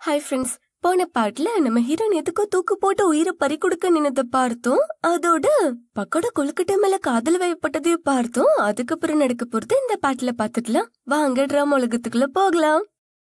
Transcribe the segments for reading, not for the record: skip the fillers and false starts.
Hi friends, போன பாட்டுல நம்ம ஹீரோயின் எதுக்கோ தூக்கு போட்டு உயிரை பறி கொடுக்க நின்னதை பார்த்தோம். அதோட பக்கோட கொழுக்கட்டை மேல காதல் வயப்பட்டதையும் பார்த்தோம். அதுக்கப்புறம் நடக்க போறது இந்த பாட்டுல பாத்துக்கலாம். வாங்க டிராமா உலகத்துக்குள்ள போகலாம்.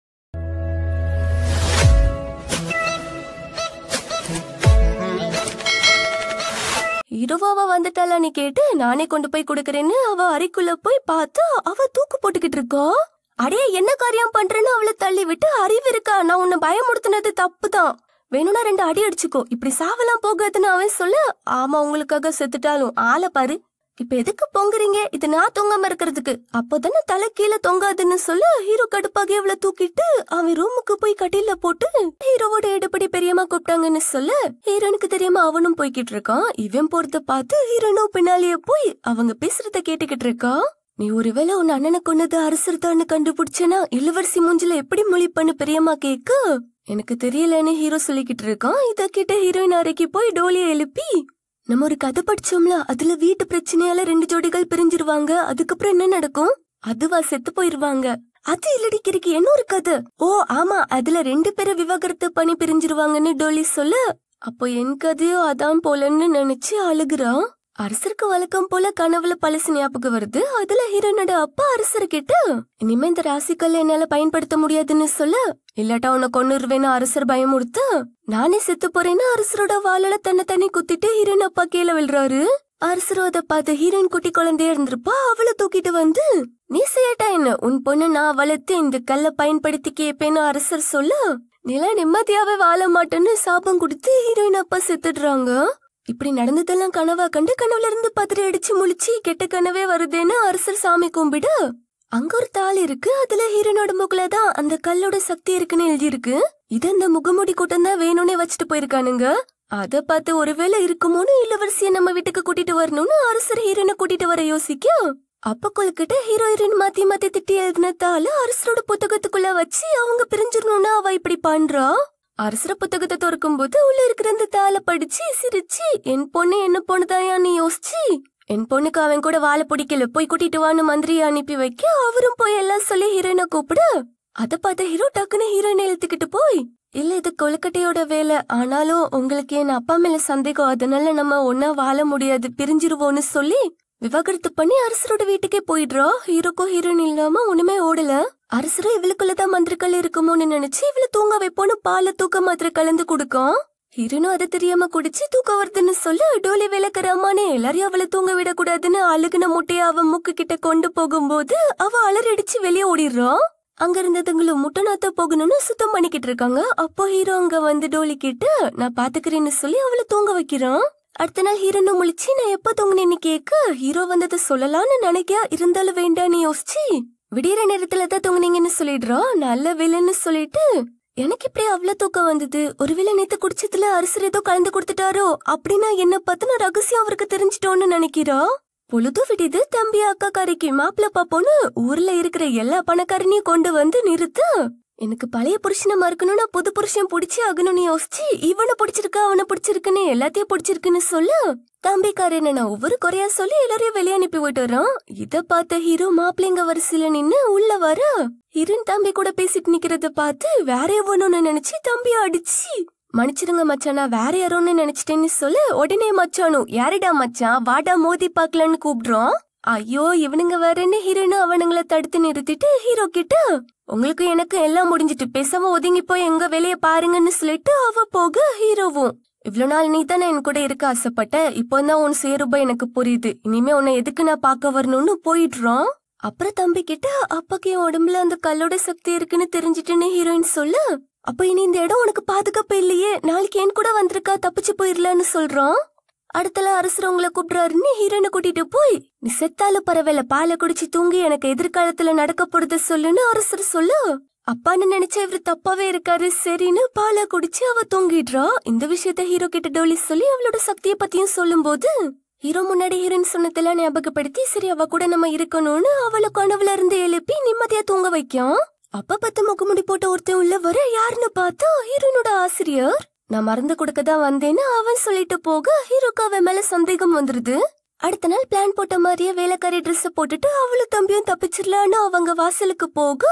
ஹீரோவாவா வந்துட்டாளான்னு கேட்டு நானே கொண்டு போய் கொடுக்கறேன்னு அவ அறைக்குள்ள போய் பார்த்தா அவ தூக்கு போட்டுக்கிட்டு இருக்கா. அடே என்ன காரியம் பண்றேன்னு அவளை தள்ளி விட்டு, அறிவு இருக்கா, நான் உன்னை பயமுடுத்தினது தப்புதான், வேணும்னா 2 அடி அடிச்சுக்கோ, இப்படி சாவலாம் போகாதுன்னு அவன் சொல்ல, ஆமா உங்களுக்காக செத்துட்டாலும் ஆளை பாரு, இப்ப எதுக்கு பொங்குறீங்க, இது நான் தொங்காம இருக்கிறதுக்கு, அப்போதானே தலை கீழே தொங்காதுன்னு சொல்ல ஹீரோ கடுப்பாகி அவளை தூக்கிட்டு அவன் ரூமுக்கு போய் கட்டில போட்டு ஹீரோவோட எடுப்படி பெரியம்மா கூப்பிட்டாங்கன்னு சொல்ல ஹீரோனுக்கு தெரியாம அவனும் போய்கிட்டு இருக்கான். இவன் போறத பார்த்து ஹீரோனும் பின்னாலேயே போய் அவங்க பேசுறத கேட்டுக்கிட்டு இருக்கான். நீ ஒருவேளை உன் அண்ணனை கொன்னது அரசர்தான்னு கண்டுபிடிச்சனா இளவரசி மூஞ்சில எப்படி மொழிப்பண்ணு பெரியம்மா கேட்க, எனக்கு தெரியலன்னு ஹீரோ சொல்லிக்கிட்டு இருக்கான். இத கேட்ட ஹீரோயின் அறைக்கு போய் டோலியை எழுப்பி, நம்ம ஒரு கதை படிச்சோம்ல, அதுல வீட்டு பிரச்சனையால 2 ஜோடிகள் பிரிஞ்சிருவாங்க, அதுக்கப்புறம் என்ன நடக்கும், அதுவா செத்து போயிருவாங்க, அது இல்லடி கிறுக்கி என்ன ஒரு கதை, ஓ ஆமா அதுல 2 பேரை விவாகரத்து பண்ணி பிரிஞ்சிருவாங்கன்னு டோலி சொல்ல, அப்போ என் கதையோ அதான் போலன்னு நினைச்சு அழுகுறான். அரசருக்கு வழக்கம் போல கனவுல பழசு ஞாபகம் வருது. அதுல ஹீரோனோட அப்பா அரசர்கிட்ட, இனிமே இந்த ராசிக்கல்ல என்னால பயன்படுத்த முடியாதுன்னு சொல்ல, இல்லாட்டா உன்னை கொன்னுருவேன்னு அரசர் பயமுறுத்த, நானே செத்து போறேன்னு அரசரோட வாளால தன்னை குத்திட்டு ஹீரோயின் அப்பா கீழே விழுறாரு. அரசரோ அதை பார்த்து ஹீரோயின் குட்டி குழந்தையா இருந்திருப்பா, அவளை தூக்கிட்டு வந்து, நீ செய்யட்டா என்ன, உன் பொண்ணு நான் வளர்த்து இந்த கல்ல பயன்படுத்தி கேப்பேன்னு அரசர் சொல்ல, நீலா நிம்மதியாவே வாழ மாட்டேன்னு சாபம் கொடுத்து ஹீரோயின் அப்பா செத்துடுறாங்க. இப்படி நடந்ததெல்லாம் கனவா கண்டு கனவுல இருந்து பத்திரி அடிச்சு முழிச்சு கெட்ட கனவே வருதுன்னு அரசர் சாமி கும்பிடு. அங்க ஒரு தாள் இருக்கு, அதுல ஹீரோனோட முகலதான் அந்த கல்லோட சக்தி இருக்குன்னு எழுதி இருக்கு. இது அந்த முகமூடி கூட்டம் தான் வேணும்னே வச்சுட்டு போயிருக்கானுங்க. அத பார்த்து ஒருவேளை இருக்குமோன்னு இளவரசிய நம்ம வீட்டுக்கு கூட்டிட்டு வரணும்னு அரசர் ஹீரோனை கூட்டிட்டு வர யோசிக்க, அப்ப கொல்கிட்ட ஹீரோயின் மாத்தி மாத்தி திட்டி எழுதின தாள் அரசரோட புத்தகத்துக்குள்ள வச்சு அவங்க பிரிஞ்சிடணும்னு அவ இப்படி பண்றா. அரசர புத்தகத்தை திறக்கும் போது உள்ள இருக்கிற அந்த தாளை படிச்சு சிரிச்சு, என் பொண்ணு என்ன பொண்ணுதாயான்னு யோசிச்சு, என் பொண்ணுக்கு அவன் கூட வாழை பிடிக்கல, போய் கூட்டிட்டு வான்னு மந்திரியை அனுப்பி வைக்க, அவரும் போய் எல்லாம் சொல்லி ஹீரோயினை கூப்பிட, அதை பார்த்த ஹீரோ டக்குன்னு ஹீரோயினை இழுத்துக்கிட்டு போய், இல்ல இது கொழுக்கட்டையோட வேலை, ஆனாலும் உங்களுக்கு என் அப்பா மேல சந்தேகம், அதனால நம்ம ஒன்னா வாழ முடியாது, பிரிஞ்சிருவோன்னு சொல்லி விவாகரத்து பண்ணி அரசரோட வீட்டுக்கே போயிடுறா. ஹீரோக்கும் ஹீரோயின் இல்லாம ஒண்ணுமே ஓடல. அரசரும் இவளுக்குள்ளதான் மந்திரக்கல் இருக்குமோன்னு நினைச்சு இவளை தூங்க வைப்போன்னு பால தூக்க மாத்திரை கலந்து கொடுக்கும். ஹீரோனும் அதை தெரியாம குடிச்சு தூக்க வருதுன்னு சொல்ல, டோலி விளக்கறாமானே எல்லாரையும் அவளை தூங்க விடக்கூடாதுன்னு அழுகுன முட்டையை அவ மூக்கு கிட்ட கொண்டு போகும்போது அவ அலறடிச்சு வெளியே ஓடிடுறான். அங்க இருந்ததுங்களும் முட்டை நாத்த போகணும்னு சுத்தம் பண்ணிக்கிட்டு இருக்காங்க. அப்போ ஹீரோ அங்க வந்து டோலி கிட்ட நான் பாத்துக்கிறேன்னு சொல்லி அவளை தூங்க வைக்கிறான். அடுத்த நாள் ஹீரோனும் முழிச்சு நான் எப்ப தூங்கினேன்னு கேட்க, ஹீரோ வந்ததை சொல்லலாம்னு நினைக்க, இருந்தாலும் வேண்டான்னு யோசிச்சு, விடியற நேரத்துலதான் தூங்குனீங்கன்னு சொல்லிடுறா. நல்ல வேலைன்னு சொல்லிட்டு, எனக்கு இப்படி அவ்வளவு தூக்கம் வந்தது, ஒருவேளை நேத்து குடிச்சதுல அரசர் ஏதோ கலந்து கொடுத்துட்டாரோ அப்படின்னா என்ன பார்த்து நான் ரகசியம் அவருக்கு தெரிஞ்சிட்டோன்னு நினைக்கிறா. பொழுது விடிது. தம்பி அக்கா காரிக்கு மாப்பிள்ள பாப்போன்னு ஊர்ல இருக்கிற எல்லா பணக்காரனையும் கொண்டு வந்து நிறுத்த, எனக்கு பழைய புருஷனை மறுக்கணும்னா புது புருஷன் பிடிச்சி ஆகணும்னு யோசிச்சு, இவனை பிடிச்சிருக்கா அவனை பிடிச்சிருக்குன்னு எல்லாத்தையும் பிடிச்சிருக்குன்னு சொல்ல, தம்பிக்காரன் நான் ஒவ்வொரு குறையா சொல்லி எல்லாரையும் வெளியே அனுப்பி விட்டுறான். இத பார்த்த ஹீரோ மாப்பிள்ளைங்க வரிசையில நின்னு உள்ள வர, ஹீரோயின் தம்பி கூட பேசிட்டு நிக்கிறத பார்த்து வேற எவனு நினைச்சு தம்பிய அடிச்சு, மன்னிச்சிருங்க மச்சான் நான் வேற யாரோன்னு நினைச்சிட்டேன்னு சொல்ல, உடனே மச்சானும் யாரிடா மச்சான் வாடா மோதி பாக்கலான்னு கூப்பிடுறான். ஐயோ இவனுங்க வேறன்னு ஹீரோனும் அவனுங்களை தடுத்து நிறுத்திட்டு ஹீரோ கிட்ட, உங்களுக்கு எனக்கு எல்லாம் முடிஞ்சிட்டு பேசாம ஒதுங்கி போய் எங்க வேலைய பாருங்கன்னு சொல்லிட்டு அவ போக, ஹீரோவும் இவ்வளவு நாள் நீ தானே என் கூட இருக்க ஆசைப்பட்ட, இப்போதான் உன் சுயரூபம் எனக்கு புரியுது, இனிமே உன்னை எதுக்கு நான் பாக்க வரணும்னு போயிடுறான். அப்புறம் தம்பி கிட்ட அப்பாக்கு என் உடம்புல அந்த கல்லோட சக்தி இருக்குன்னு தெரிஞ்சிட்டுன்னு ஹீரோயின் சொல்ல, அப்ப இனி இந்த இடம் உனக்கு பாதுகாப்பு இல்லையே, நாளைக்கு என் கூட வந்திருக்கா தப்பிச்சு போயிடலான்னு சொல்றான். அடுத்தல அரசர் உங்களை கூப்பிடுறாருன்னு ஹீரோனை கூட்டிட்டு போய், நீ செத்தாலும் பரவாயில்ல பாலை குடிச்சு தூங்கி எனக்கு எதிர்காலத்துல நடக்க போறத சொல்லுன்னு அரசர் சொல்ல, அப்பான்னு நினைச்சா இவரு தப்பாவே இருக்காரு, சரின்னு பாலை குடிச்சு அவ தூங்கிடுறா. இந்த விஷயத்த ஹீரோ கிட்ட டோலி சொல்லி அவளோட சக்திய பத்தியும் சொல்லும் போது, ஹீரோ முன்னாடி ஹீரோயின் சொன்னதெல்லாம் ஞாபகப்படுத்தி சரி அவ கூட நம்ம இருக்கணும்னு அவளை கனவுல இருந்து எழுப்பி நிம்மதியா தூங்க வைக்கும். அப்ப பத்து முகமுடி போட்ட ஒருத்தன் உள்ள வர, யாருன்னு பார்த்தா ஹீரோனோட ஆசிரியர். நான் மருந்து கொடுக்கதான் வந்தேன்னு அவன் சொல்லிட்டு போக, ஹீரோக்கு அவன் மேல சந்தேகம் வந்துருது. அடுத்த நாள் பிளான் போட்ட மாதிரியே வேலைக்காரி ட்ரெஸ் போட்டுட்டு அவளும் தம்பியும் தப்பிச்சிடலான்னு அவங்க வாசலுக்கு போக,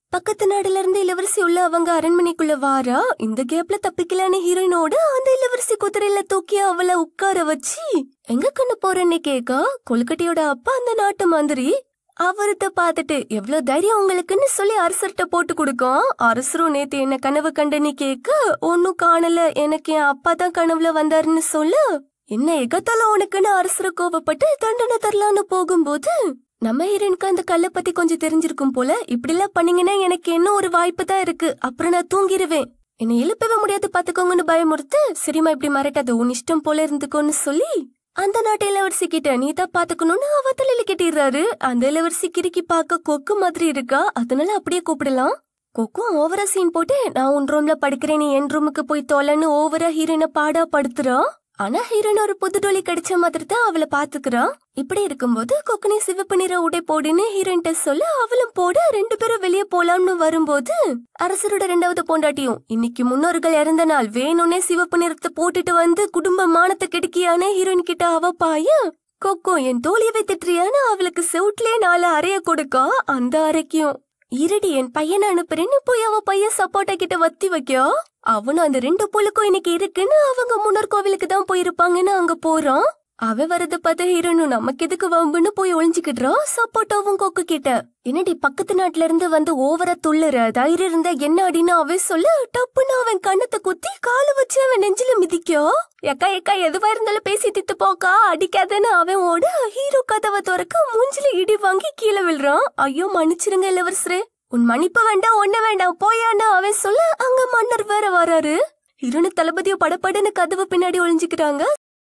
பக்கத்து நாடுல இருந்து இளவரசி உள்ள அவங்க அரண்மனைக்குள்ள வாரா. இந்த கேப்ல தப்பிக்கலான ஹீரோயினோட அந்த இளவரசி குதிரையில தூக்கி அவளை உட்கார வச்சு எங்க கண்ணு போறேன்னு கேட்க கொல்கட்டையோட அப்பா அந்த நாட்டு மந்திரி அவர்கிட்ட பாத்துட்டு எவ்வளவு தைரியம் உங்களுக்குன்னு சொல்லி அரசர்கிட்ட போட்டு கொடுக்கும். அரசரும் நேத்து என்ன கனவு கண்டனி கேட்க ஒன்னும் காணல, எனக்கு என் அப்பா தான் கனவுல வந்தாருன்னு சொல்ல என்ன எகத்தால உனக்குன்னு அரசரை கோவப்பட்டு தண்டனை தரலான்னு போகும்போது நம்ம ஹீரோயினுக்கு அந்த கல்லை பத்தி கொஞ்சம் தெரிஞ்சிருக்கும் போல. இப்படி எல்லாம் பண்ணீங்கன்னா எனக்கு என்ன ஒரு வாய்ப்பு தான் இருக்கு, அப்புறம் நான் தூங்கிடுவேன், என்னை எழுப்பவே முடியாது பாத்துக்கோங்கன்னு பயமுறுத்து சரிமா இப்படி மறக்காது உன் இஷ்டம் போல இருந்துக்கோன்னு சொல்லி அந்த நாட்டு இளவரசி கிட்ட நீ தான் பாத்துக்கணும்னு அவ தலையில கட்டிடுறாரு. அந்த இளவரசி கிறுக்கி பார்க்க கொக்கு மாதிரி இருக்கா, அதனால அப்படியே கூப்பிடலாம். கொக்கும் ஓவரா சீன் போட்டு நான் உன் ரூம்ல படுக்கிறேன் நீ என் ரூமுக்கு போய் தொலைன்னு ஓவரா ஹீரோயினை பாடா படுத்துறா. ஆனா ஹீரோயின் ஒரு புது டோலி கிடைச்ச மாதிரி தான் அவளை பாத்துக்கிறா. இப்படி இருக்கும்போது கொக்குனி சிவப்பு நிற உடை போடுன்னு ஹீரோயின்ட்ட சொல்ல அவளும் போட 2 பேரும் வெளியே போலாம்னு வரும்போது அரசரோட 2வது பொண்டாட்டியும் இன்னைக்கு முன்னோர்கள் இறந்த நாள் வேணும்னே சிவப்பு நிறத்தை போட்டுட்டு வந்து குடும்ப மானத்தை கெடுக்கியான ஹீரோயின் கிட்ட அவ பாய கொக்கோ என் தோழியவை திட்டுறியான்னு அவளுக்கு செவுட்லயே 4 அறைய கொடுக்கா. அந்த அறைக்கும் இருடி என் பையனை அனுப்புறேன்னு போய் அவ பையன் சப்போட்டா கிட்ட வத்தி வைக்கா. அவனும் அந்த 2 புலுக்கும் இன்னைக்கு இருக்குன்னு அவங்க முன்னோர் கோவிலுக்கு தான் போயிருப்பாங்கன்னு அங்க போறான். அவன் வரத பார்த்த ஹீரோனும் நமக்கு எதுக்கு வம்புன்னு போய் ஒளிஞ்சுக்கிடுறான். சப்போட்டாவும் கொக்கு கிட்ட என்னடி பக்கத்து நாட்டுல இருந்து வந்து ஓவரா துள்ளுற தைரியம் இருந்தா என்ன அடின்னு அவன் சொல்ல டப்புன்னு அவன் கண்ணத்தை குத்தி காலு வச்சு அவன் நெஞ்சில மிதிக்கா. எக்கா எக்கா எதுவா இருந்தாலும் பேசி தித்து போக்கா அடிக்காதன்னு அவன் ஓட ஹீரோ கதவை துறக்க மூஞ்சில இடி வாங்கி கீழே விழுறான். ஐயோ மன்னிச்சிருங்க இளவரசரே, உன் மன்னிப்பு வேண்டாம் ஒண்ணு வேண்டாம் போயான்னு அவன் சொல்ல அங்க மன்னர் வேற வராரு. ஹீரோனு தளபதியோ படப்படன்னு கதவு பின்னாடி ஒளிஞ்சுக்கிறாங்க.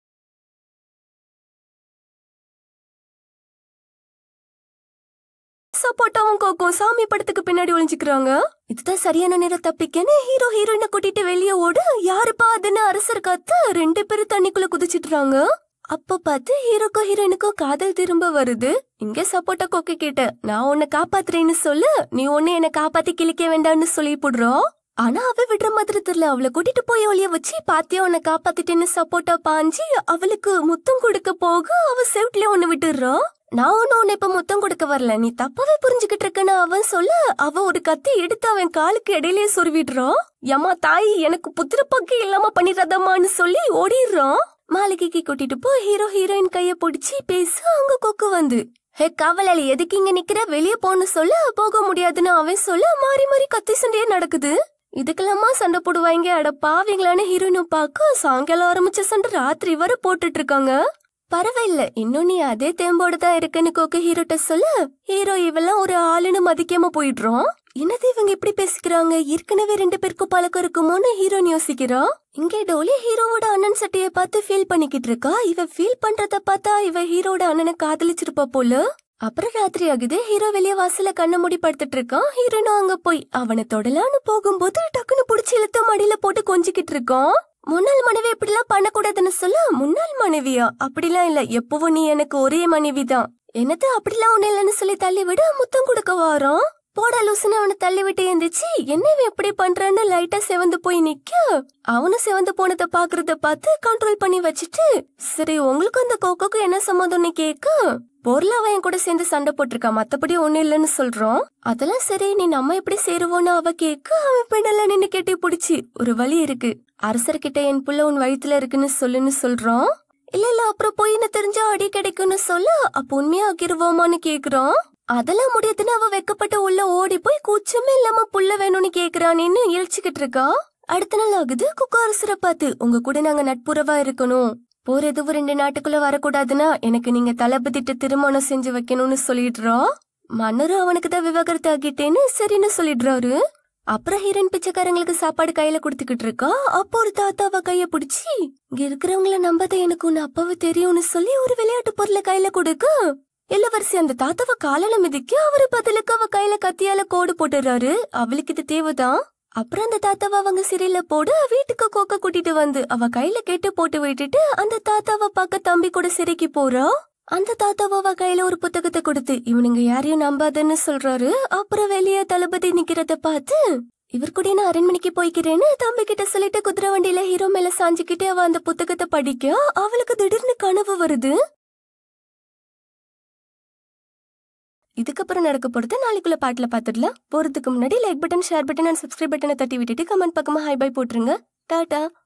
சப்போட்டாவும் கோக்கும் சாமி படத்துக்கு பின்னாடி ஒளிஞ்சுக்கிறாங்க. இதுதான் சரியான நேரம் தப்பிக்கன்னு ஹீரோ ஹீரோயினை கூட்டிட்டு வெளியே ஓட யாருப்பா அதுன்னு அரசர் காத்து 2 பேரும் தண்ணிக்குள்ள குதிச்சிட்டுறாங்க. அப்ப பார்த்து ஹீரோக்கும் ஹீரோயினுக்கும் காதல் திரும்ப வருது. இங்க சப்போட்டா கொக்கு கிட்ட நான் உன்னை காப்பாத்துறேன்னு சொல்லு, நீ ஒன்னு என்ன காப்பாத்தி கிழிக்க வேண்டாம்னு சொல்லி போடுறோம். ஆனா அவ விடுற மாதிரி தெரியல. அவளை கூட்டிட்டு போய் ஒளிய வச்சு பாத்தியா உன்னை காப்பாத்திட்டேன்னு சப்போட்டா பாஞ்சி அவளுக்கு முத்தம் கொடுக்க போக அவ செவுட்லயே ஒண்ணு விட்டுறா. நான் உன்னை இப்ப முத்தம் கொடுக்க வரல, நீ தப்பாவே புரிஞ்சுக்கிட்டு இருக்கன்னு அவன் சொல்ல அவ ஒரு கத்தி எடுத்து அவன் காலுக்கு இடையிலேயே சொருவிடுறான். ஏமா தாய் எனக்கு புத்திர பக்கு இல்லாம பண்ணிடுறதம்மான்னு சொல்லி ஓடிடுறான். மாளிகைக்கு கூட்டிட்டு போ ஹீரோ ஹீரோயின் கைய பிடிச்சி பேச அங்க கொக்கு வந்து ஹே காவலாளி எதுக்கு இங்க நிக்கிற வெளியே போன்னு சொல்ல போக முடியாதுன்னு அவன் சொல்ல மாறி மாறி கத்தி சண்டையே நடக்குது. இதுக்கெல்லாமா சண்டை போடுவாங்க அட பாவீங்களான்னு ஹீரோயினும் பார்க்க சாயங்காலம் ஆரம்பிச்ச சண்டை ராத்திரி வரை போட்டுட்டு இருக்காங்க. பரவாயில்ல இன்னும் நீ அதே தேம்போடு தான் இருக்குன்னு கொக்கு ஹீரோட்ட சொல்ல ஹீரோ இவெல்லாம் ஒரு ஆளுன்னு மதிக்காம போயிடுறோம். என்னது இவங்க இப்படி பேசிக்கிறாங்க, ஏற்கனவே 2 பேருக்கும் பழக்கம் இருக்குமோன்னு ஹீரோன்னு யோசிக்கிறா. இங்கே டோலி ஹீரோவோட அண்ணன் சட்டையை பார்த்து ஃபீல் பண்ணிக்கிட்டு இருக்கா. இவ ஃபீல் பண்றத பார்த்தா இவ ஹீரோட அண்ணனை காதலிச்சிருப்பா போல. அப்புறம் ராத்திரி ஆகுது. ஹீரோ வெளியே வாசல கண்ண மூடி படுத்துட்டு இருக்கான். ஹீரோனும் அங்க போய் அவனை தொடலான்னு போகும்போது டக்குன்னு புடிச்சு இழுத்த மடியில போட்டு கொஞ்சிக்கிட்டு இருக்கான். முன்னாள் மனைவி இப்படிலாம் பண்ணக்கூடாதுன்னு சொல்ல முன்னாள் மனைவியா அப்படிலாம் இல்ல, எப்பவும் நீ எனக்கு ஒரே மனைவிதான். என்னது அப்படிலாம் ஒண்ணு இல்லன்னு சொல்லி தள்ளி விட முத்தம் கொடுக்க வாரான். போடா லூசுன்னு அவனை தள்ளி விட்டு இருந்துச்சு. என்ன எப்படி பண்றான்னு லைட்டா செவந்து போய் நிக்க அவனும் செவந்து போனதை பாக்குறத பார்த்து கண்ட்ரோல் பண்ணி வச்சுட்டு சரி உங்களுக்கு அந்த கோக்கோக்கு என்ன சம்மந்தம்னு கேட்க பொருளா அவன் கூட சேர்ந்து சண்டை போட்டிருக்கா மத்தபடி ஒண்ணு இல்லன்னு சொல்றோம். அதெல்லாம் சரி நீ நம்ம எப்படி சேருவோன்னு அவ கேட்க அவன் பெண்ணெல்லாம் நின்னு கேட்டி பிடிச்சி ஒரு வழி இருக்கு அரசர்கிட்ட என் புள்ள உன் வயித்துல இருக்குன்னு சொல்லுன்னு சொல்றான். இல்ல அப்புறம் போய் என்ன தெரிஞ்சா அடி கிடைக்கும்னு சொல்ல அப்ப உண்மையா ஆக்கிருவோமான்னு கேக்குறான். அதெல்லாம் முடியாதுன்னு அவ வெக்கப்பட்ட உள்ள ஓடி போய் கூச்சமே இல்லாம புள்ள வேணும்னு கேக்குறான்னு இழிச்சுக்கிட்டு இருக்கா. அடுத்த நாள் ஆகுது. குக்கு அரசரை பார்த்து உங்க கூட நாங்க நட்புறவா இருக்கணும், போற எதுவும் 2 நாட்டுக்குள்ள வரக்கூடாதுன்னா எனக்கு நீங்க தளபதிட்டு திருமணம் செஞ்சு வைக்கணும்னு சொல்லிடுறா. மன்னரும் அவனுக்கு தான் விவாகரத்து ஆகிட்டேன்னு சரின்னு சொல்லிடுறாரு. அப்புறம் ஹீரோயின் பிச்சைக்காரங்களுக்கு சாப்பாடு கையில குடுத்துக்கிட்டு இருக்கா. அப்போ ஒரு தாத்தாவ கைய பிடிச்சி இங்க இருக்கிறவங்கள நம்பாத எனக்கு உன்ன அப்பாவை தெரியும்னு சொல்லி ஒரு விளையாட்டு பொருளை கையில கொடுக்க இளவரசி அந்த தாத்தாவ காலையில மிதிக்க அவரு பதிலுக்கு அவ கையில கத்தியால கோடு போட்டுறாரு. அவளுக்கு இது தேவைதான். அப்புறம் அந்த தாத்தாவ அவங்க சிறையில போட வீட்டுக்கு கோக்க கூட்டிட்டு வந்து அவ கையில கெட்டு போட்டு விட்டுட்டு அந்த தாத்தாவ பார்க்க தம்பி கூட சிறைக்கு போறா. அந்த தாத்தாவ அவ கையில ஒரு புத்தகத்தை கொடுத்து இவனுங்க யாரையும் நம்பாதன்னு சொல்றாரு. அப்புறம் வெளியே தளபதி நிக்கிறத பார்த்து இவர் கூட நான் அரண்மனைக்கு போய்க்கிறேன்னு தம்பி கிட்ட சொல்லிட்டு குதிரை வண்டியில ஹீரோ மேல சாஞ்சுக்கிட்டு அவ அந்த புத்தகத்தை படிக்க அவளுக்கு திடீர்னு கனவு வருது. இதுக்கப்புறம் நடக்க போறது நாளைக்குள்ள பாட்டுல பாத்துடலாம். போறதுக்கு முன்னாடி like button, share button and subscribe பட்டனை தட்டி விட்டுட்டு கமெண்ட் பக்கமா ஹை பை போட்டுருங்க. டாடா.